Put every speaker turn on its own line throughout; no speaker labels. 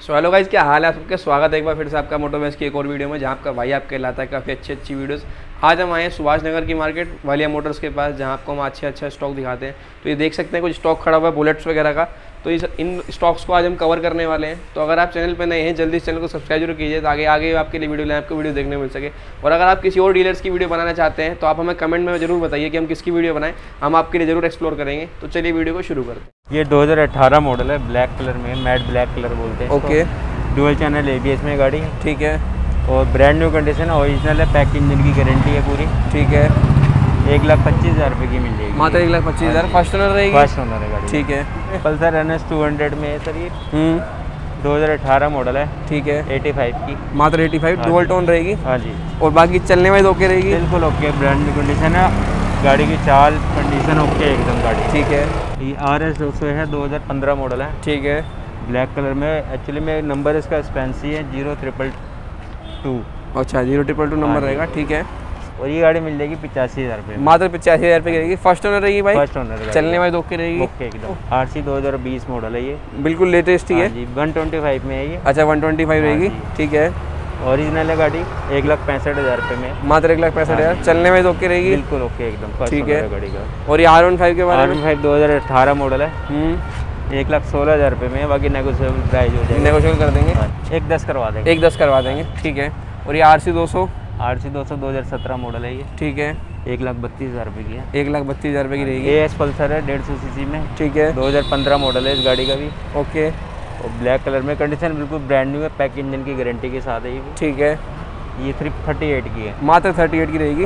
So hello guys, क्या हाल है? आप सबका स्वागत है एक बार फिर से आपका मोटोवेस की एक और वीडियो में, जहां आपका भाई आपके लाता है काफ़ी अच्छी वीडियोस। आज हम आए हैं सुभाष नगर की मार्केट वालिया मोटर्स के पास, जहां आपको हम अच्छा स्टॉक दिखाते हैं। तो ये देख सकते हैं कुछ स्टॉक खड़ा हुआ है बुलेट्स वगैरह का। तो इन स्टॉक्स को आज हम कवर करने वाले हैं। तो अगर आप चैनल पर नए हैं, जल्दी इस चैनल को सब्सक्राइब जरूर कीजिए, ताकि आगे आपके लिए आपको वीडियो देखने मिल सके। और अगर आप किसी और डीलर्स की वीडियो बनाना चाहते हैं तो आप हमें कमेंट में जरूर बताइए कि हम किसकी वीडियो बनाएं, हम आपके लिए जरूर एक्सप्लोर करेंगे। तो चलिए वीडियो को शुरू करते हैं।
ये 2018 मॉडल है, ब्लैक कलर में, मैट ब्लैक कलर बोलते हैं।
ओके,
डुअल चैनल ABS में गाड़ी है।
ठीक है।
और ब्रांड न्यू कंडीशन ओरिजिनल है, पैक इंजन की गारंटी है पूरी।
ठीक है।
1,25,000 रुपये की मिल जाएगी।
मात्र 1,25,000। फर्स्ट ओनर रहेगी?
फर्स्ट ओनर है गाड़ी।
ठीक है।
पल्सर NS 200 में है सर ये। 2018 मॉडल है।
ठीक है।
85 की।
मात्र 85। डुअल टोन रहेगी?
हाँ जी।
और बाकी चलने में ओके रहेगी?
बिल्कुल ओके, ब्रांड न्यू कंडीशन है गाड़ी की, चाल कंडीशन ओके एकदम गाड़ी।
ठीक है।
ये RS 200 है, 2015 मॉडल है।
ठीक है।
ब्लैक कलर में, एक्चुअली में नंबर इसका स्पेंसी है 022।
अच्छा, 022 नंबर रहेगा। ठीक है।
और ये गाड़ी मिल जाएगी 85,000 रुपये।
मात्र 85,000 रुपये की रहेगी। फर्स्ट ओनर रहेगी भाई?
First owner.
चलने में ओके रहेगी?
ओके एकदम। RC 2020 मॉडल है ये,
बिल्कुल लेटेस्ट ही है
जी। 125 में है ये।
अच्छा, 125 रहेगी। ठीक है।
ओरिजिनल है गाड़ी, 1,65,000 रुपये में।
मात्र 1,65,000। चलने में ओके रहेगी?
बिल्कुल ओके एकदम।
ठीक है
गाड़ी का।
और ये R15 के बारे में?
R15 2018 मॉडल है, 1,16,000 रुपये में। बाकी नेगोशिएबल प्राइस हो जाएगा,
नेगोशिएबल कर देंगे।
1,10 करवा देंगे।
1,10 करवा देंगे। ठीक है। और ये RC 200?
RC 200 2017 मॉडल है ये।
ठीक है।
1,32,000 रुपये की है।
1,32,000 रुपये की रहेगी।
AS पल्सर है 150 सीसी में।
ठीक है।
2015 मॉडल है इस गाड़ी का भी।
ओके।
और ब्लैक कलर में, कंडीशन बिल्कुल ब्रांड न्यू है, पैक इंजन की गारंटी के साथ है ये भी।
ठीक है।
ये 38 की है।
मात्र 38 की रहेगी।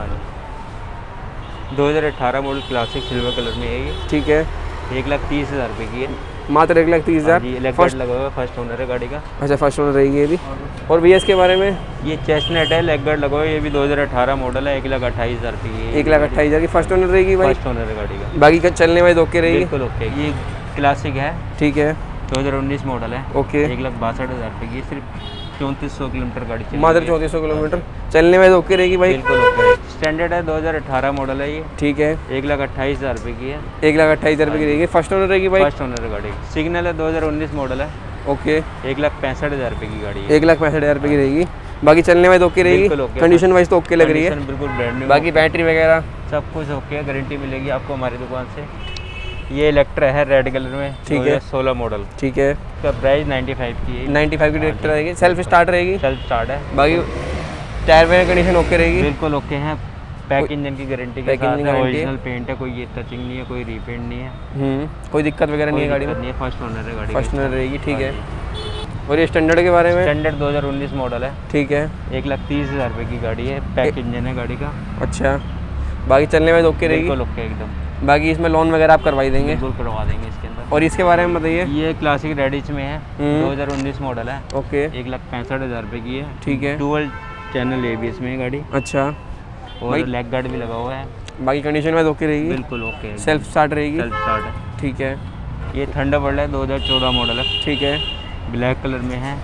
2018 मॉडल क्लासिक सिल्वर कलर में है ये।
ठीक है।
1,30,000 रुपये की है।
मात्र 1,30,000।
फर्स्ट लगा हुआ है, फर्स्ट ओनर है गाड़ी का।
अच्छा, फर्स्ट ओनर रहेगी ये भी। और VS के बारे में?
ये चेस्टनट है, लेग गार्ड लगा हुआ है, ये भी 2018 मॉडल है, 1,28,000 रुपये की है।
1,28,000 की फर्स्ट ओनर रहेगी भाई?
फर्स्ट ओनर है गाड़ी का।
बाकी का चलने में ओके रहेगी?
बिल्कुल ओके। ये क्लासिक है।
ठीक है।
2019 मॉडल है।
ओके।
1,62,000 रुपये की, सिर्फ 3400 किलोमीटर गाड़ी चली।
मात्र 3400 किलोमीटर। चलने में ओके रहेगी भाई?
बिल्कुल ओके। स्टैंडर्ड है, 2018 मॉडल है ये।
ठीक है।
1,28,000 रुपये की है।
1,28,000 रुपये की रहेगी। फर्स्ट ओनर रहेगी भाई?
फर्स्ट ओनर गाड़ी। सिग्नल है, 2019 मॉडल है।
ओके।
1,65,000 रुपये की गाड़ी है।
1,65,000 रुपये की रहेगी। बाकी चलने में ओके रहेगी? कंडीशन वाइज तो ओके लग रही है?
बिल्कुल ब्रांड न्यू।
बाकी बैटरी वगैरह
सब कुछ ओके है, गारंटी मिलेगी आपको हमारी दुकान से। ये इलेक्ट्रा है रेड कलर में।
ठीक है।
16 मॉडल।
ठीक है।
इसका प्राइस 95 की है।
95 की इलेक्ट्रा रहेगी। सेल्फ स्टार्ट रहेगी?
सेल्फ स्टार्ट है।
बाकी टायर वगैरह कंडीशन ओके रहेगी?
बिल्कुल ओके हैं, पैक इंजन की गारंटी के साथ है। ओरिजिनल पेंट है, कोई ये टचिंग नहीं है, कोई रीपेंट नहीं है।
कोई दिक्कत वगैरह नहीं है गाड़ी में?
नहीं है। फर्स्ट ओनर है गाड़ी।
फर्स्ट ओनर रहेगी। ठीक है। और ये स्टैंडर्ड के बारे में?
स्टैंडर्ड 2019 मॉडल है।
ठीक है।
1,30,000 रुपये की गाड़ी है, पैक इंजन है गाड़ी का।
अच्छा, बाकी चलने में ओके रहेगी?
बिल्कुल ओके एकदम।
बाकी इसमें लोन वगैरह आप करवाई देंगे?
बिल्कुल करवा देंगे इसके अंदर।
और इसके बारे में बताइए।
ये क्लासिक रेडिच में है, 2019 मॉडल है।
ओके।
1,65,000 रुपये की है।
ठीक है।
डुअल चैनल ABS में गाड़ी।
अच्छा।
और लेग गार्ड भी लगा हुआ है।
बाकी कंडीशन में ओके रहेगी?
बिल्कुल ओके।
सेल्फ स्टार्ट रहेगी?
सेल्फ स्टार्ट है।
ठीक है।
ये थंडरबर्ड है, 2014 मॉडल है।
ठीक है।
ब्लैक कलर में है,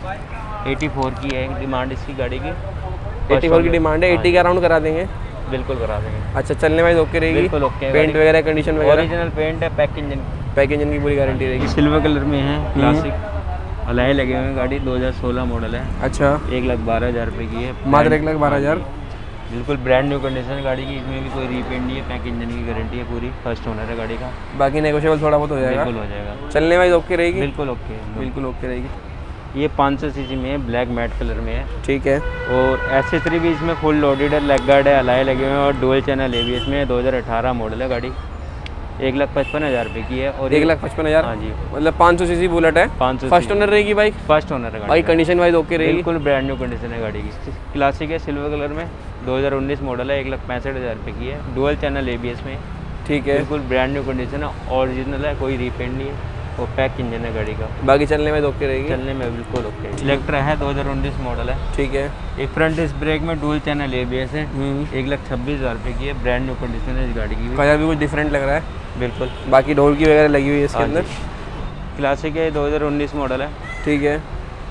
84 की है डिमांड इसकी गाड़ी की।
84 की डिमांड है। 80 का राउंड करा देंगे?
बिल्कुल करा देंगे।
अच्छा, चलने में ओके रहेगी?
बिल्कुल ओके।
पेंट वगैरह कंडीशन वगैरह?
ओरिजिनल पेंट है, पैक इंजन
की पूरी गारंटी रहेगी।
सिल्वर कलर में है, क्लासिक अलाय लगे हुए हैं। गाड़ी 2016 मॉडल है।
अच्छा।
1,12,000 रुपये की है।
मात्र 1,12,000।
बिल्कुल ब्रांड न्यू कंडीशन है गाड़ी की, इसमें भी कोई रीपेंट नहीं है, पैक इंजन की गारंटी है पूरी। फर्स्ट ओनर है गाड़ी का।
बाकी नेगोशिएबल थोड़ा बहुत हो जाएगा?
बिल्कुल हो जाएगा।
चलने में ओके रहेगी?
बिल्कुल ओके।
बिल्कुल ओके रहेगी।
ये 500 सीसी में है, ब्लैक मैट कलर में है।
ठीक है।
और एक्सेसरी भी इसमें फुल लोडेड है, लेग गार्ड है, अलाय लगे हुए हैं और डुअल चैनल ABS में है। 2018 मॉडल है गाड़ी। 1,55,000 रुपये की है। और
1,55,000?
हाँ जी।
मतलब 500 सीसी बुलेट है?
500।
फर्स्ट ओनर रहेगी बाइक?
फर्स्ट ओनर है गाड़ी।
बाकी कंडीशन वाइज ओके रहेगी?
बिल्कुल ब्रांड न्यू कंडीशन है गाड़ी की। क्लासिक है, सिल्वर कलर में, 2019 मॉडल है। 1,65,000 रुपये की है। डुअल चैनल ABS में।
ठीक है।
बिल्कुल ब्रांड न्यू कंडीशन है, ओरिजिनल है, कोई रीपेंट नहीं है। और पैक इंजन है गाड़ी का।
बाकी चलने में ओके रहेगी?
चलने में बिल्कुल ओके। इलेक्ट्रा है, 2019 मॉडल है।
ठीक है।
एक फ्रंट डिस्क ब्रेक में डुअल चैनल ABS है। 1,26,000 रुपये की है। ब्रांड न्यू कंडीशन है इस गाड़ी की।
कलर भी कुछ डिफरेंट लग रहा है?
बिल्कुल।
बाकी ढोल की वगैरह लगी हुई है इसके अंदर?
क्लासिक है, 2019 मॉडल है।
ठीक है।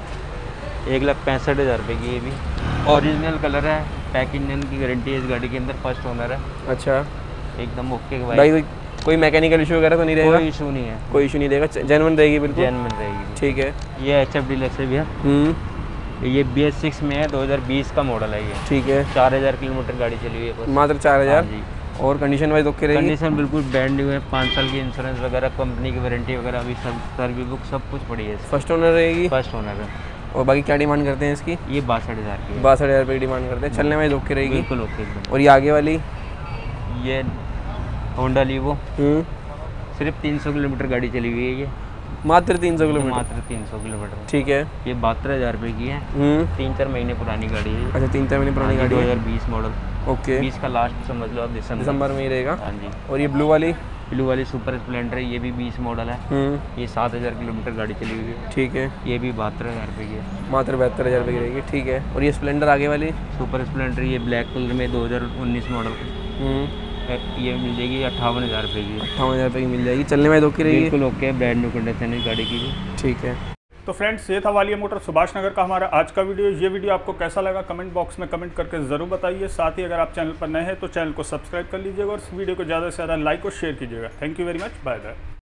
1,65,000 रुपये की ये भी। ओरिजिनल कलर है, पैक इंजन की गारंटी है इस गाड़ी के अंदर। फर्स्ट ओनर है।
अच्छा,
एकदम ओके
भाई कोई मैकेनिकल इशू वगैरह तो नहीं रहेगा?
कोई इशू नहीं है,
कोई इशू नहीं रहेगा, जेन्युइन रहेगी बिल्कुल?
जेन्युइन रहेगी।
ठीक है।
ये HF डीलक्स है भैया, ये BS6 में है, 2020 का मॉडल है ये।
ठीक है।
4000 किलोमीटर गाड़ी चली हुई है बस।
मात्र 4000?
जी।
और कंडीशन वाइज ओके रहेगी?
कंडीशन बिल्कुल ब्रांड न्यू है, 5 साल की इंश्योरेंस वगैरह, कंपनी की वारंटी वगैरह, अभी सब सर्विस बुक सब कुछ पड़ी है।
फर्स्ट ओनर रहेगी?
फर्स्ट ओनर है।
और बाकी क्या डिमांड करते हैं इसकी?
ये 62,000 की है।
62,000 रुपये की डिमांड करते हैं। चलने वाइज ओके रहेगी?
बिल्कुल ओके एकदम।
और ये आगे वाली?
ये होंडा लीवो, सिर्फ 300 किलोमीटर गाड़ी चली हुई है ये।
मात्र 300 किलोमीटर?
मात्र 300 किलोमीटर।
ठीक है।
ये 72,000 रुपये की है। 3-4 महीने पुरानी गाड़ी है।
अच्छा, 3-4 महीने पुरानी गाड़ी है।
2020 मॉडल।
ओके।
20 का लास्ट समझ लो आप,
दिसंबर में ही रहेगा।
हाँ जी।
और ये ब्लू वाली?
ब्लू वाली सुपर स्प्लेंडर है, ये भी 20 मॉडल है। ये 7,000 किलोमीटर गाड़ी चली हुई है।
ठीक है।
ये भी 72,000 रुपये की है।
मात्र 72,000 रुपये की रहेगी। ठीक है। और ये स्प्लेंडर आगे वाली?
सुपर स्प्लेंडर, ये ब्लैक कलर में 2019 मॉडल, ये मिल जाएगी 58,000 रुपये की।
58,000 रुपये की मिल जाएगी। चलने में ओके रहेगी?
बिल्कुल ओके, ब्रांड न्यू कंडीशन है गाड़ी की भी।
ठीक है।
तो फ्रेंड्स, ये था वालिया मोटर सुभाष नगर का हमारा आज का वीडियो। ये वीडियो आपको कैसा लगा कमेंट बॉक्स में कमेंट करके ज़रूर बताइए। साथ ही अगर आप चैनल पर नए हैं तो चैनल को सब्सक्राइब कर लीजिएगा और इस वीडियो को ज़्यादा से ज़्यादा लाइक और शेयर कीजिएगा। Thank you very much, bye bye.